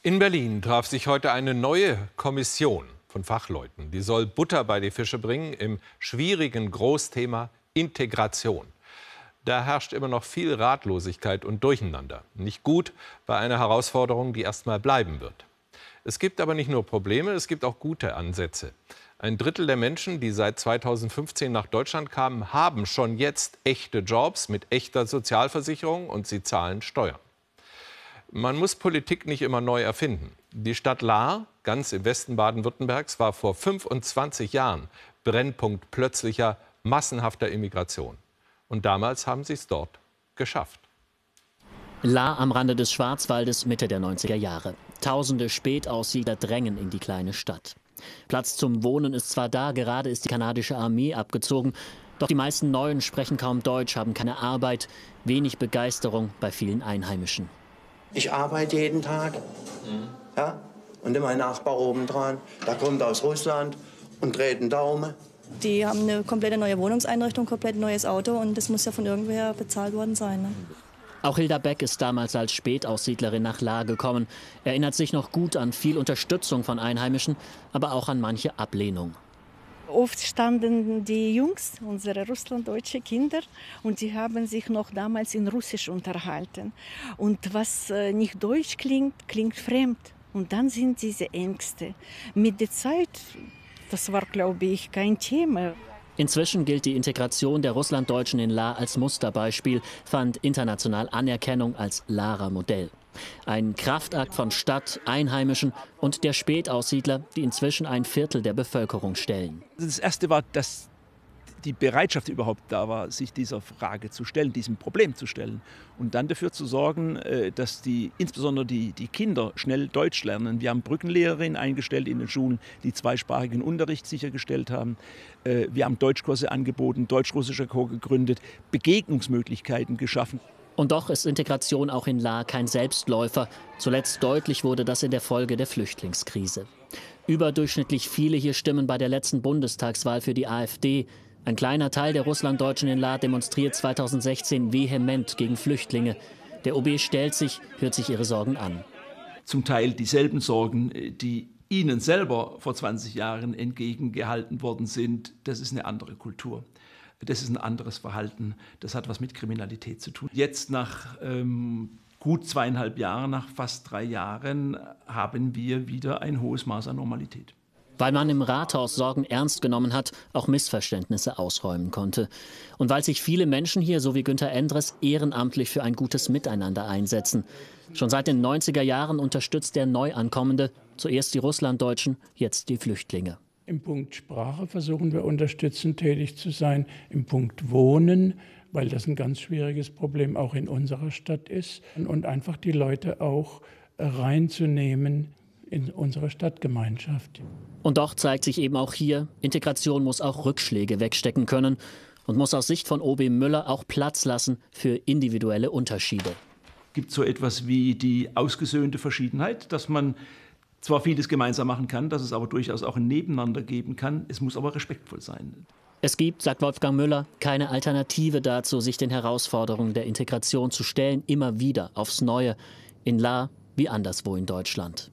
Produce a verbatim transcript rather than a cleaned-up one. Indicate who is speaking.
Speaker 1: In Berlin traf sich heute eine neue Kommission von Fachleuten. Die soll Butter bei die Fische bringen im schwierigen Großthema Integration. Da herrscht immer noch viel Ratlosigkeit und Durcheinander. Nicht gut bei einer Herausforderung, die erst mal bleiben wird. Es gibt aber nicht nur Probleme, es gibt auch gute Ansätze. Ein Drittel der Menschen, die seit zweitausendfünfzehn nach Deutschland kamen, haben schon jetzt echte Jobs mit echter Sozialversicherung und sie zahlen Steuern. Man muss Politik nicht immer neu erfinden. Die Stadt Lahr, ganz im Westen Baden-Württembergs, war vor fünfundzwanzig Jahren Brennpunkt plötzlicher, massenhafter Immigration. Und damals haben sie es dort geschafft.
Speaker 2: Lahr am Rande des Schwarzwaldes Mitte der neunziger Jahre. Tausende Spätaussiedler drängen in die kleine Stadt. Platz zum Wohnen ist zwar da, gerade ist die kanadische Armee abgezogen. Doch die meisten Neuen sprechen kaum Deutsch, haben keine Arbeit, wenig Begeisterung bei vielen Einheimischen.
Speaker 3: Ich arbeite jeden Tag, mhm. ja, und mein Nachbar obendran, der kommt aus Russland und dreht einen Daumen.
Speaker 4: Die haben eine komplette neue Wohnungseinrichtung, komplett neues Auto und das muss ja von irgendwer bezahlt worden sein. Ne?
Speaker 2: Auch Hilda Beck ist damals als Spätaussiedlerin nach Lahr gekommen, erinnert sich noch gut an viel Unterstützung von Einheimischen, aber auch an manche Ablehnung.
Speaker 5: Oft standen die Jungs, unsere russlanddeutsche Kinder, und sie haben sich noch damals in Russisch unterhalten. Und was nicht deutsch klingt, klingt fremd. Und dann sind diese Ängste. Mit der Zeit, das war, glaube ich, kein Thema.
Speaker 2: Inzwischen gilt die Integration der Russlanddeutschen in Lahr als Musterbeispiel, fand international Anerkennung als Lahrer Modell. Ein Kraftakt von Stadt, Einheimischen und der Spätaussiedler, die inzwischen ein Viertel der Bevölkerung stellen.
Speaker 6: Das Erste war, dass die Bereitschaft überhaupt da war, sich dieser Frage zu stellen, diesem Problem zu stellen. Und dann dafür zu sorgen, dass die, insbesondere die, die Kinder schnell Deutsch lernen. Wir haben Brückenlehrerinnen eingestellt in den Schulen, die zweisprachigen Unterricht sichergestellt haben. Wir haben Deutschkurse angeboten, deutsch-russischer Chor gegründet, Begegnungsmöglichkeiten geschaffen.
Speaker 2: Und doch ist Integration auch in Lahr kein Selbstläufer. Zuletzt deutlich wurde das in der Folge der Flüchtlingskrise. Überdurchschnittlich viele hier stimmen bei der letzten Bundestagswahl für die AfD. Ein kleiner Teil der Russlanddeutschen in Lahr demonstriert zweitausendsechzehn vehement gegen Flüchtlinge. Der O B stellt sich, hört sich ihre Sorgen an.
Speaker 6: Zum Teil dieselben Sorgen, die Ihnen selber vor zwanzig Jahren entgegengehalten worden sind. Das ist eine andere Kultur. Das ist ein anderes Verhalten. Das hat was mit Kriminalität zu tun. Jetzt nach ähm, gut zweieinhalb Jahren, nach fast drei Jahren, haben wir wieder ein hohes Maß an Normalität.
Speaker 2: Weil man im Rathaus Sorgen ernst genommen hat, auch Missverständnisse ausräumen konnte. Und weil sich viele Menschen hier, so wie Günter Endres, ehrenamtlich für ein gutes Miteinander einsetzen. Schon seit den neunziger Jahren unterstützt der Neuankommende, zuerst die Russlanddeutschen, jetzt die Flüchtlinge.
Speaker 7: Im Punkt Sprache versuchen wir unterstützend tätig zu sein. Im Punkt Wohnen, weil das ein ganz schwieriges Problem auch in unserer Stadt ist. Und einfach die Leute auch reinzunehmen in unsere Stadtgemeinschaft.
Speaker 2: Und doch zeigt sich eben auch hier, Integration muss auch Rückschläge wegstecken können und muss aus Sicht von O B Müller auch Platz lassen für individuelle Unterschiede.
Speaker 6: Es gibt so etwas wie die ausgesöhnte Verschiedenheit, dass man zwar vieles gemeinsam machen kann, dass es aber durchaus auch ein Nebeneinander geben kann. Es muss aber respektvoll sein.
Speaker 2: Es gibt, sagt Wolfgang Müller, keine Alternative dazu, sich den Herausforderungen der Integration zu stellen, immer wieder aufs Neue, in Lahr wie anderswo in Deutschland.